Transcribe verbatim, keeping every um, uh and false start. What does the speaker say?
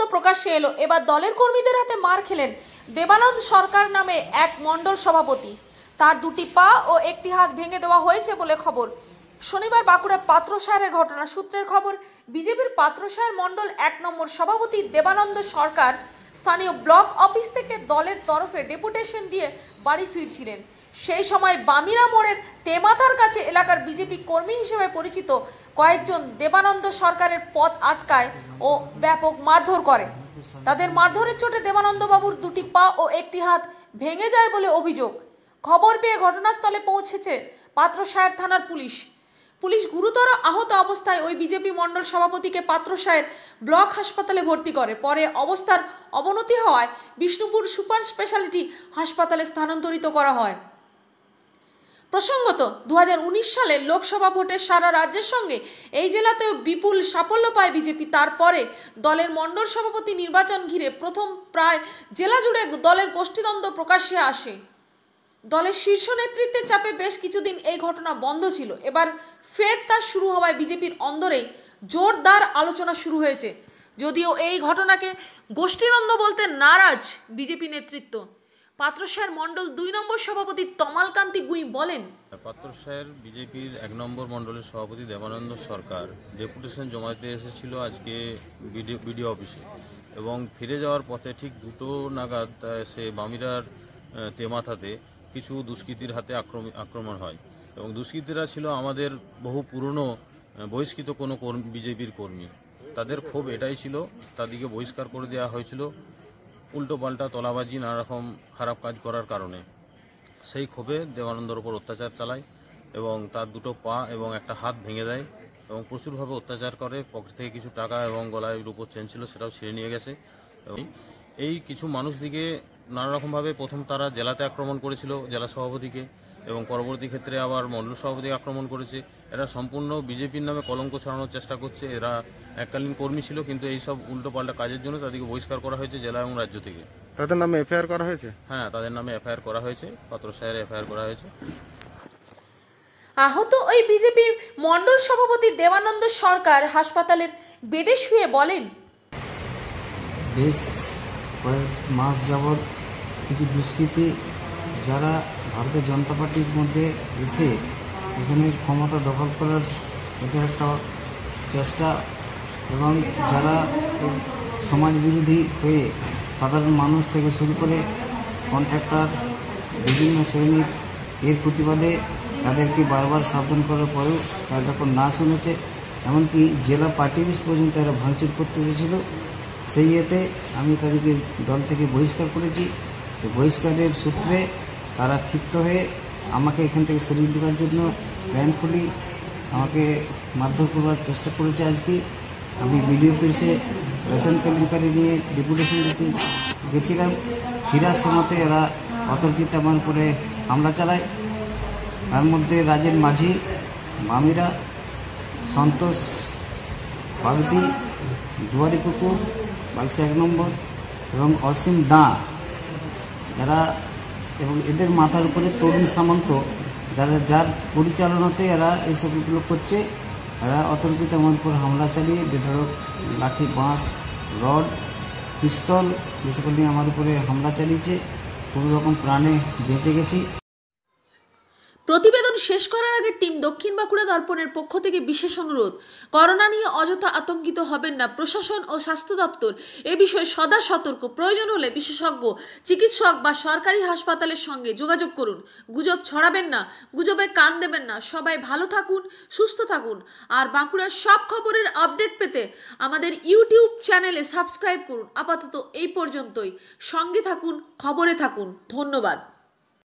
প্রকাশ্যে এলো। এবার দলের কর্মীদের হাতে মার খেলেন দেবানন্দ সরকার নামে এক মণ্ডল সভাপতি। তার দুটি পা ও একটি হাত ভেঙে দেওয়া হয়েছে বলে খবর। শনিবার বাঁকুড়ার পাত্রসাহের ঘটনা। সূত্রের খবর, বিজেপির পাত্রসাহের মণ্ডল এক নম্বর সভাপতি দেবানন্দ সরকার স্থানীয় ব্লক অফিস থেকে দলের তরফে ডেপুটেশন দিয়ে বাড়ি ফিরছিলেন। সেই সময় বামিরা মোড়ের তেমাথার কাছে এলাকার বিজেপি কর্মী হিসেবে পরিচিত কয়েকজন দেবানন্দ সরকারের পথ আটকায় ও ব্যাপক মারধর করে। তাদের মারধরের চোটে দেবানন্দ বাবুর দুটি পা ও একটি হাত ভেঙে যায় বলে অভিযোগ। খবর পেয়ে ঘটনাস্থলে পৌঁছেছে পাত্রসাহের থানার পুলিশ। পুলিশ গুরুতর আহত অবস্থায় ওই বিজেপি মণ্ডল সভাপতিকে পাত্রসাহের ব্লক হাসপাতালে ভর্তি করে। পরে অবস্থার অবনতি হওয়ায় বিষ্ণুপুর সুপার স্পেশালিটি হাসপাতালে স্থানান্তরিত করা হয়। প্রসঙ্গত, দু হাজার উনিশ সালে লোকসভা ভোটে সারা রাজ্যের সঙ্গে এই জেলাতেও বিপুল সাফল্য পায় বিজেপি। তারপরে দলের মণ্ডল সভাপতি নির্বাচন ঘিরে প্রথম প্রায় জেলা জুড়ে দলের গোষ্ঠীদ্বন্দ্ব প্রকাশ্যে আসে। দলের শীর্ষ নেতৃত্বের চাপে বেশ কিছুদিন এই ঘটনা বন্ধ ছিল। এবার ফের তা শুরু হওয়ায় বিজেপির অন্দরে জোরদার আলোচনা শুরু হয়েছে। যদিও এই ঘটনাকে গোষ্ঠীদ্বন্দ্ব বলতে নারাজ বিজেপি নেতৃত্ব। পাত্রসাহের মণ্ডল দুই নম্বর সভাপতি তমালকান্তি গুই বলেন, পাত্রসাহের বিজেপির এক নম্বর মণ্ডলের সভাপতি দেবানন্দ সরকার ডেপুটেশন জমা দিতে এসেছিল আজকে বিডিও বিডিও অফিসে, এবং ফিরে যাওয়ার পথে ঠিক দুটো নাগাদ সে বামিরার তেমাথাতে কিছু দুষ্কৃতীর হাতে আক্রমণ হয়। এবং দুষ্কৃতীরা ছিল আমাদের বহু পুরনো বহিষ্কৃত কোনো বিজেপির কর্মী। তাদের ক্ষোভ এটাই ছিল, তাদেরকে বহিষ্কার করে দেওয়া হয়েছিল উল্টো পাল্টা তলাবাজি নানা রকম খারাপ কাজ করার কারণে। সেই ক্ষোভে দেবানন্দর ওপর অত্যাচার চালায় এবং তার দুটো পা এবং একটা হাত ভেঙে দেয় এবং প্রচুরভাবে অত্যাচার করে। পকেট থেকে কিছু টাকা এবং গলায় রূপোর চেন ছিল সেটাও ছিঁড়ে নিয়ে গেছে। এবং এই কিছু মানুষদিকে নানা রকমভাবে প্রথম তারা জেলাতে আক্রমণ করেছিল জেলা সভাপতিকে, এবং পরবর্তী ক্ষেত্রে আবার মণ্ডল সভাপতিকে আক্রমণ করেছে। এরা সম্পূর্ণ বিজেপির নামে কলঙ্ক ছড়ানোর চেষ্টা করছে। এরা এককালীন কর্মী ছিল, কিন্তু এই সব উল্টো পাল্টা কাজের জন্য তাদেরকে বহিষ্কার করা হয়েছে জেলা এবং রাজ্য থেকে। তাদের নামে এফআইআর করা হয়েছে? হ্যাঁ, তাদের নামে এফআইআর করা হয়েছে, পাত্রসাহের এফআইআর করা হয়েছে। আহত ওই বিজেপি মণ্ডল সভাপতি দেবানন্দ সরকার হাসপাতালের বেডে শুয়ে বলেন, বেশ কয়েক মাস যাবৎ কিছু দুষ্কৃতী যারা ভারতীয় জনতা পার্টির মধ্যে এসে এখানে ক্ষমতা দখল করার এদের একটা চেষ্টা, এবং যারা সমাজ বিরোধী হয়ে সাধারণ মানুষ থেকে শুরু করে কন্ট্রাক্টর বিভিন্ন শ্রেণীর এর প্রতিবাদে তাদেরকে বারবার সাবধান করার পরেও তারা যখন না শুনেছে, এমনকি জেলা পার্টি অফিস পর্যন্ত তারা ভাঙচুর করতে এসেছিল। সেই ইয়েতে আমি তাদেরকে দল থেকে বহিষ্কার করেছি। বহিষ্কারের সূত্রে তারা ক্ষিপ্ত হয়ে আমাকে এখান থেকে সরিয়ে দেওয়ার জন্য প্ল্যান খুলি আমাকে মারধর করবার চেষ্টা করেছে। আজকে আমি বিডিও অফিসে রেশন কেলেঙ্কারি নিয়ে ডেপুটেশন দিতে গেছিলাম। ফেরার সময়তে এরা অতর্কিত আমার উপরে হামলা চালায়। তার মধ্যে রাজেন মাঝি, মামিরা, সন্তোষ পার্বতী, দুয়ারি পুকুর, বালসা এক নম্বর এবং অসীম দা, যারা এবং এদের মাথার উপরে তরুণ সামন্ত, যারা যার পরিচালনাতে এরা এইসবগুলো করছে। এরা অতর্কিত আমার উপর হামলা চালিয়ে বেধড়ক লাঠি, বাঁশ, রড, পিস্তল যেসব নিয়ে আমার উপরে হামলা চালিয়েছে। কোনো রকম প্রাণে বেঁচে গেছি। প্রতিবেদন শেষ করার আগে টিম দক্ষিণ বাঁকুড়া দর্পণের পক্ষ থেকে বিশেষ অনুরোধ, করোনা নিয়ে অযথা আতঙ্কিত হবেন না। প্রশাসন ও স্বাস্থ্য দপ্তর এ বিষয়ে সদা সতর্ক। প্রয়োজন হলে বিশেষজ্ঞ চিকিৎসক বা সরকারি হাসপাতালের সঙ্গে যোগাযোগ করুন। গুজব ছড়াবেন না, গুজবে কান দেবেন না। সবাই ভালো থাকুন, সুস্থ থাকুন। আর বাঁকুড়ার সব খবরের আপডেট পেতে আমাদের ইউটিউব চ্যানেলে সাবস্ক্রাইব করুন। আপাতত এই পর্যন্তই। সঙ্গে থাকুন, খবরে থাকুন। ধন্যবাদ।